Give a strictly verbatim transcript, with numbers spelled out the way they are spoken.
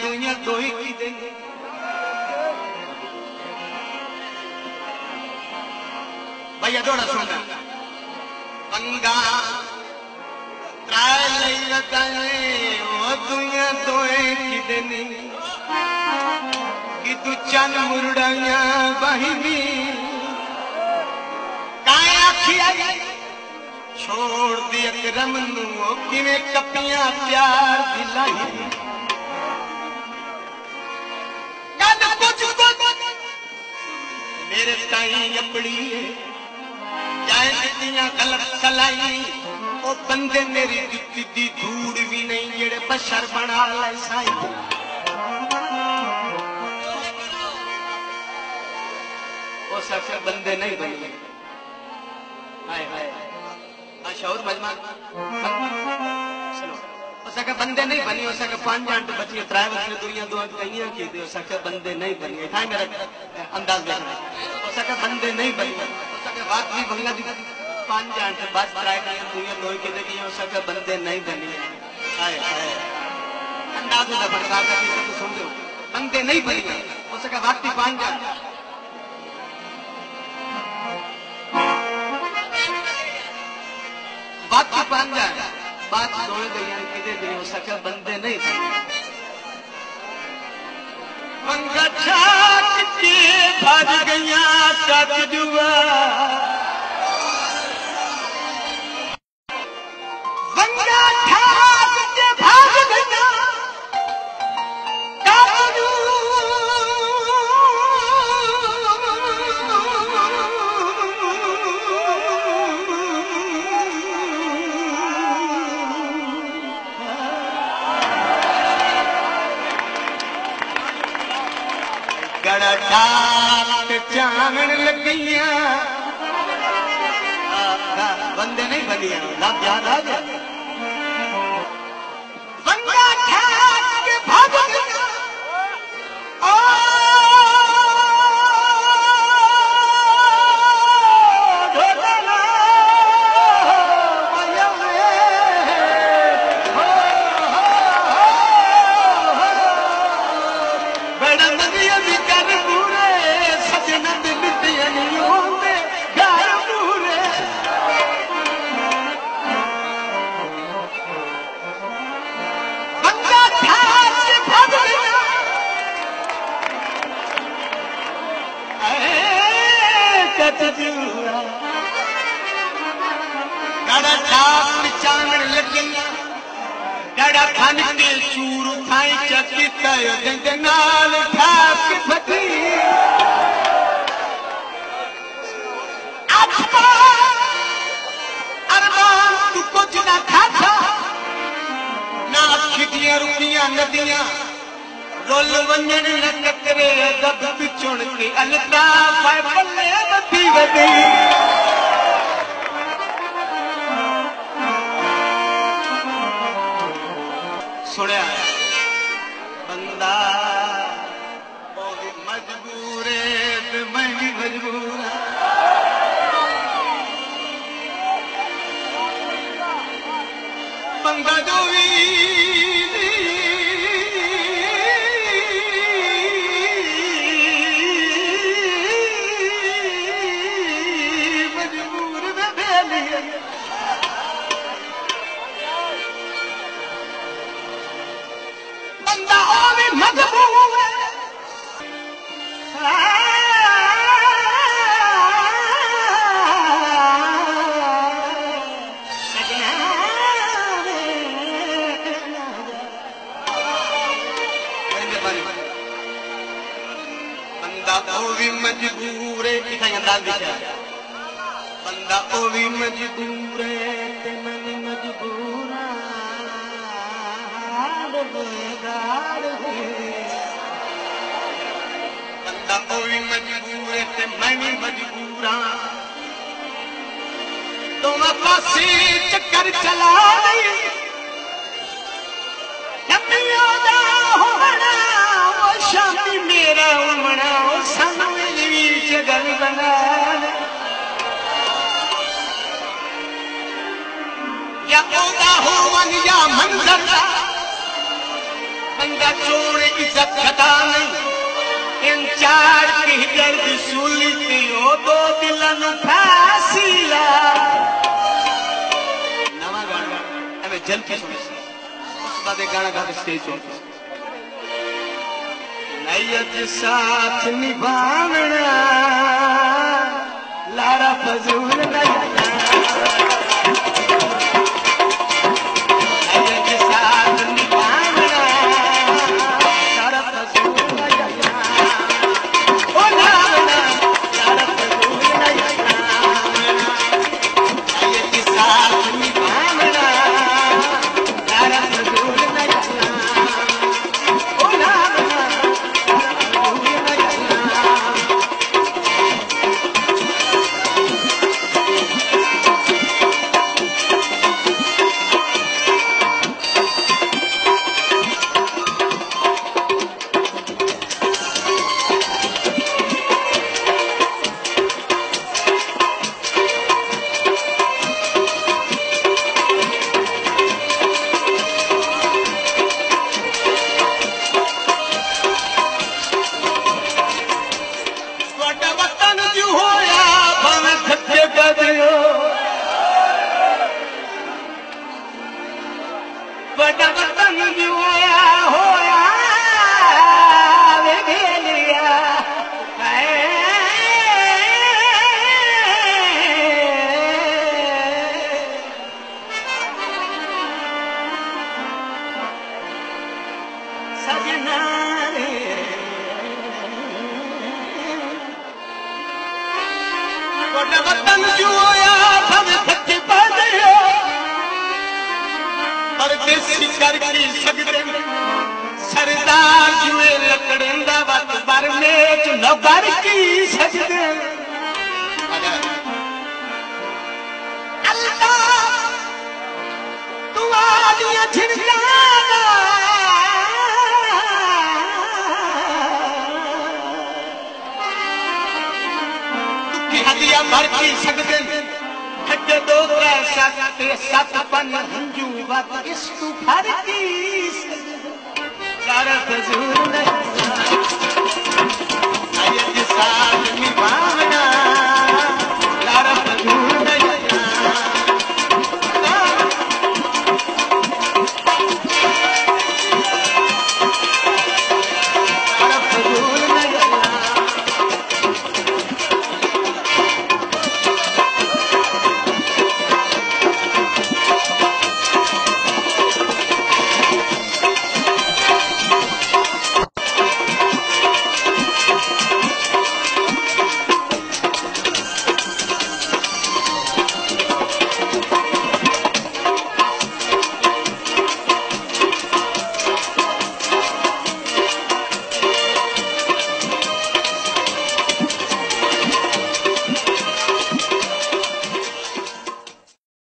दुनिया दो ही की देंगे भैया थोड़ा सुनना पंगा त्राय लई रताने ओ दुनिया दो ही की देनी कि तू चन मुरड़ाया बहिनी काया आखिया छोड़ दिया करम नू किवें कपियां प्यार दिलाई गल कुछ कुछ मेरे ताई अपनी जाए दित्तियां गलत सलाई ओ बंदे मेरी जुत्ती दी धूड़ भी नहीं जेड़े बशर बना लै साई ओ सब बंदे नहीं बने हाय हाय शौर मजमा चलो बंदे नहीं बनी हो सके पांच घंटे बची त्रै बजे दुनिया दो कहीं की हो सके बंदे नहीं बनी था मेरा अंदाज देखना हो सके बंदे नहीं बनी हो सके बात भी भंगा दी पांच घंटे बाद ट्राई करें दुनिया दो की देखी हो सके बंदे नहीं बनी हाय हाय अंदाज होता बड़का का तो सुन लो बंदे नहीं बनी हो सके बात भी पांच घंटे बात की पान जाए बात दौड़ गई किधे गई हो सके बंदे नहीं थे पंगा छाट के भाग गया कद जुआ पंगा छाट के भाग गया कद चावण लगिया बंदे नहीं बनिया लब याद आ गया बंदा ठाक के भाग गया ओ ढोलना भैया हो बड़ा नदिया भी कर पूरे सजना दिल दिया नहीं होंगे घर पूरे बंदा ठाक के भाग गया कद जुआ गड़ा ठाक चावण लगिया गड़ा खान के चूर खाई चकी तय जंग नाल ठाक फटी अरमान तू कुछ ना खाता ना खिटियां रुकियां नदियां रोल वंजन न टकरे दब पिछुण के अलता पाए पल्ले बती वदी सुनिया बंदा मजबूर है मैं भी मजबूर बंदा जो भी मजबूर में बेली बंदा और मजबूर है बंदा ओ भी मजबूर है इतना अंदाज दिखा बंदा ओ भी मजबूर है ते मैं भी मजबूर बंदा ओ भी मजबूर है ते मैं भी मजबूर दोनों पासे चक्कर चला नहीं शामी मेरा उमड़ा समझी जगल बना या ओदा हो वन या मंजर चंगा चोर इज्जत खता नहीं इन चार की दर्द सूली पियो दो दिलन फांसी ला नवा गाना हमें जल की सुनी उस बाद गाना गा स्टेज पे नैयत साथ निभावना लारा फजूल नैयत साथ निभावना लारा फजूल नैयत ओ लावना लारा फजूल नैयत नैयत साथ निभावना लारा फजूल नैयत ओ लावना वतन जो आया भव सच पादयो परदेसी कर की सगदे सरदार जुए लकड़ंदा वत बर में न बर की सजदे अल्लाह तू आदिया छिड़काना हदिया भर की सकते हटे दो त्रै सत पन हंजू वत इस तू भर की कर फजूल